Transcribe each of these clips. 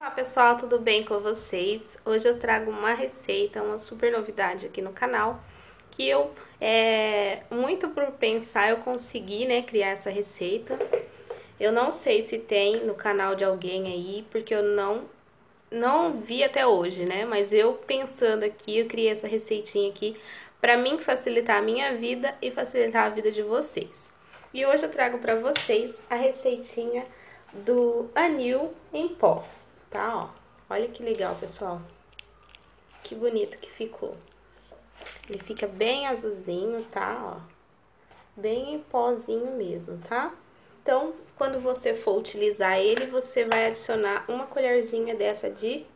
Olá pessoal, tudo bem com vocês? Hoje eu trago uma receita, uma super novidade aqui no canal, que eu, muito por pensar, eu consegui, né, criar essa receita. Eu não sei se tem no canal de alguém aí, porque eu não vi até hoje, né, mas eu pensando aqui, eu criei essa receitinha aqui pra mim facilitar a minha vida e facilitar a vida de vocês. E hoje eu trago pra vocês a receitinha do anil em pó. Tá, ó. Olha que legal, pessoal. Que bonito que ficou. Ele fica bem azulzinho, tá, ó. Bem em pozinho mesmo, tá? Então, quando você for utilizar ele, você vai adicionar uma colherzinha dessa de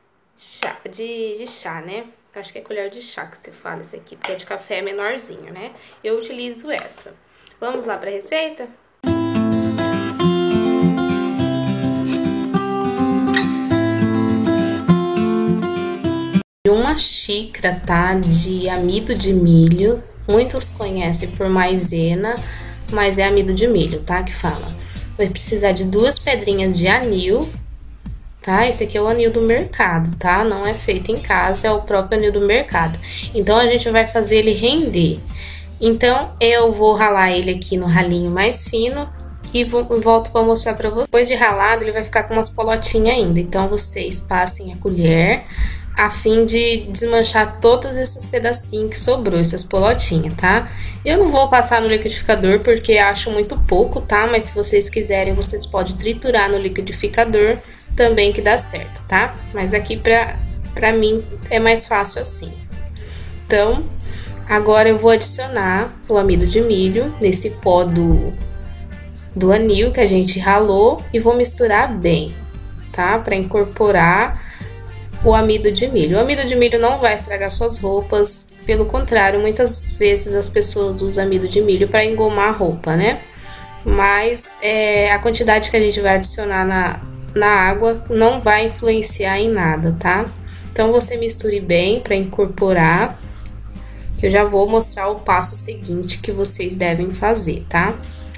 chá, né? Acho que é colher de chá que se fala isso aqui, porque é de café menorzinho, né? Eu utilizo essa. Vamos lá pra receita? Uma xícara, tá, de amido de milho. Muitos conhecem por maisena, mas é amido de milho, tá, que fala. Vai precisar de 2 pedrinhas de anil, tá? Esse aqui é o anil do mercado, tá? Não é feito em casa, é o próprio anil do mercado. Então, a gente vai fazer ele render. Então, eu vou ralar ele aqui no ralinho mais fino e volto para mostrar para vocês. Depois de ralado, ele vai ficar com umas polotinhas ainda. Então, vocês passem a colher a fim de desmanchar todos esses pedacinhos que sobrou, essas polotinhas, tá? Eu não vou passar no liquidificador porque acho muito pouco, tá? Mas se vocês quiserem, vocês podem triturar no liquidificador também que dá certo, tá? Mas aqui pra mim é mais fácil assim. Então, agora eu vou adicionar o amido de milho nesse pó do anil que a gente ralou e vou misturar bem, tá? Pra incorporar o amido de milho. O amido de milho não vai estragar suas roupas, pelo contrário, muitas vezes as pessoas usam amido de milho para engomar a roupa, né? Mas a quantidade que a gente vai adicionar na água não vai influenciar em nada, tá? Então você misture bem para incorporar. Eu já vou mostrar o passo seguinte que vocês devem fazer, tá?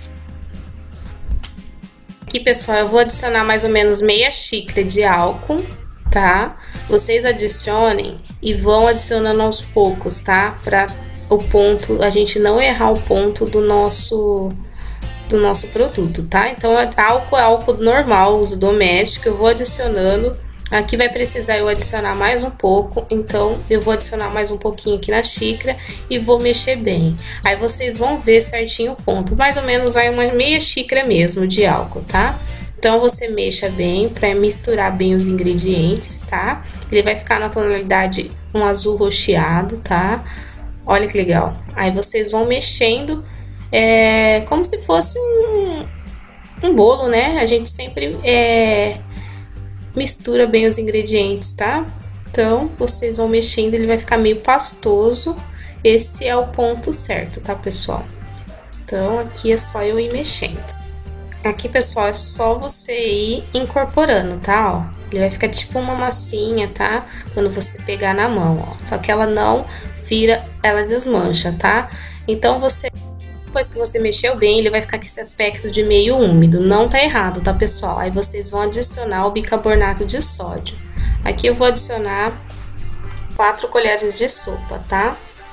Aqui, pessoal, eu vou adicionar mais ou menos meia xícara de álcool, tá? Vocês adicionem e vão adicionando aos poucos, tá? Para o ponto, a gente não errar o ponto do nosso produto, tá? Então, álcool é álcool normal, uso doméstico, eu vou adicionando. Aqui vai precisar eu adicionar mais um pouco, então eu vou adicionar mais um pouquinho aqui na xícara e vou mexer bem. Aí vocês vão ver certinho o ponto, mais ou menos vai uma meia xícara mesmo de álcool, tá? Então, você mexa bem para misturar bem os ingredientes, tá? Ele vai ficar na tonalidade um azul roxeado, tá? Olha que legal. Aí, vocês vão mexendo como se fosse um bolo, né? A gente sempre mistura bem os ingredientes, tá? Então, vocês vão mexendo, ele vai ficar meio pastoso. Esse é o ponto certo, tá, pessoal? Então, aqui é só eu ir mexendo. Aqui, pessoal, é só você ir incorporando, tá? Ó, ele vai ficar tipo uma massinha, tá? Quando você pegar na mão, ó. Só que ela não vira, ela desmancha, tá? Então, depois que você mexeu bem, ele vai ficar com esse aspecto de meio úmido. Não tá errado, tá, pessoal? Aí, vocês vão adicionar o bicarbonato de sódio. Aqui eu vou adicionar 4 colheres de sopa, tá?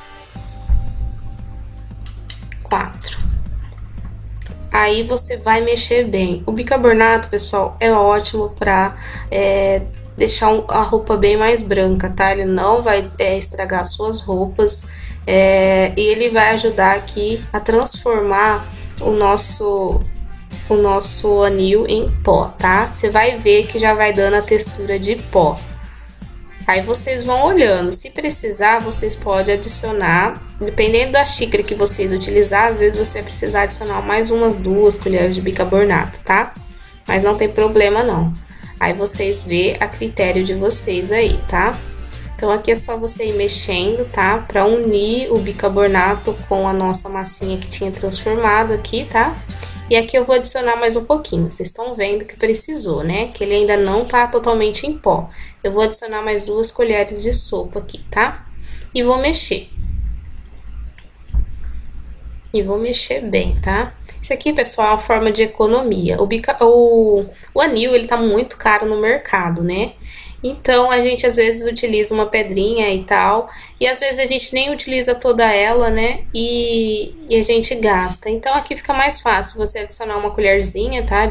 4. Aí você vai mexer bem. O bicarbonato, pessoal, é ótimo pra deixar a roupa bem mais branca, tá? Ele não vai estragar suas roupas e ele vai ajudar aqui a transformar o nosso anil em pó, tá? Você vai ver que já vai dando a textura de pó. Aí vocês vão olhando, se precisar, vocês podem adicionar, dependendo da xícara que vocês utilizar, às vezes você vai precisar adicionar mais umas 2 colheres de bicarbonato, tá? Mas não tem problema não. Aí vocês vê a critério de vocês aí, tá? Então aqui é só você ir mexendo, tá? Pra unir o bicarbonato com a nossa massinha que tinha transformado aqui, tá? E aqui eu vou adicionar mais um pouquinho, vocês estão vendo que precisou, né? Que ele ainda não tá totalmente em pó. Eu vou adicionar mais 2 colheres de sopa aqui, tá? E vou mexer. E vou mexer bem, tá? Isso aqui, pessoal, é uma forma de economia. O anil, ele tá muito caro no mercado, né? Então, a gente às vezes utiliza uma pedrinha e tal, e às vezes a gente nem utiliza toda ela, né? E a gente gasta. Então, aqui fica mais fácil você adicionar uma colherzinha, tá?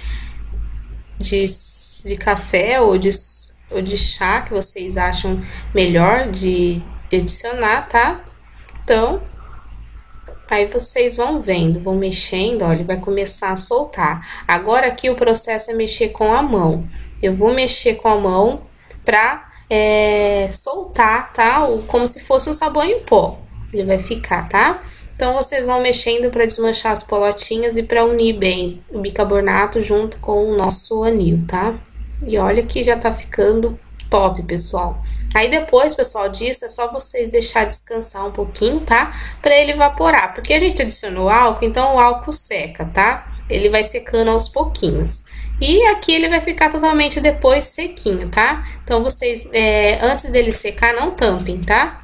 De café ou de chá, que vocês acham melhor de adicionar, tá? Então, aí vocês vão vendo, vão mexendo, ó, ele vai começar a soltar. Agora aqui o processo é mexer com a mão. Eu vou mexer com a mão pra soltar, tá? Como se fosse um sabão em pó. Ele vai ficar, tá? Então, vocês vão mexendo para desmanchar as bolotinhas e para unir bem o bicarbonato junto com o nosso anil, tá? E olha que já tá ficando top, pessoal. Aí depois, pessoal, disso é só vocês deixar descansar um pouquinho, tá? Pra ele evaporar, porque a gente adicionou álcool, então o álcool seca, tá? Ele vai secando aos pouquinhos. E aqui ele vai ficar totalmente depois sequinho, tá? Então vocês, antes dele secar, não tampem, tá?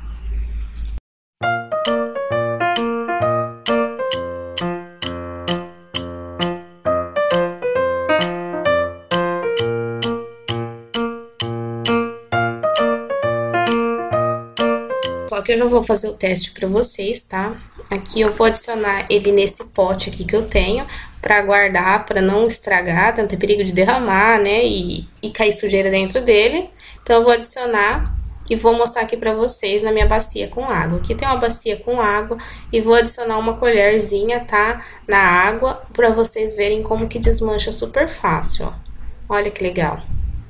Só que eu já vou fazer o teste para vocês, tá? Aqui eu vou adicionar ele nesse pote aqui que eu tenho para guardar, para não estragar, não ter perigo de derramar, né? E cair sujeira dentro dele. Então eu vou adicionar e vou mostrar aqui para vocês na minha bacia com água. Aqui tem uma bacia com água e vou adicionar uma colherzinha, tá? Na água para vocês verem como que desmancha super fácil, ó. Olha que legal.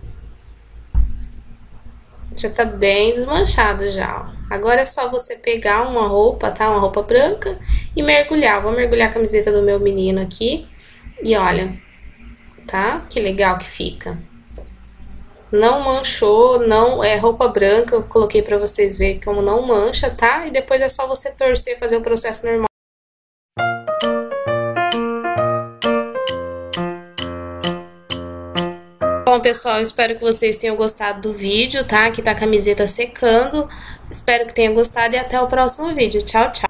Já tá bem desmanchado já, ó. Agora é só você pegar uma roupa, tá? Uma roupa branca e mergulhar. Vou mergulhar a camiseta do meu menino aqui. E olha, tá? Que legal que fica. Não manchou, não é roupa branca. Eu coloquei pra vocês verem como não mancha, tá? E depois é só você torcer, fazer o processo normal. Bom, pessoal, espero que vocês tenham gostado do vídeo, tá? Aqui tá a camiseta secando. Espero que tenham gostado e até o próximo vídeo. Tchau, tchau!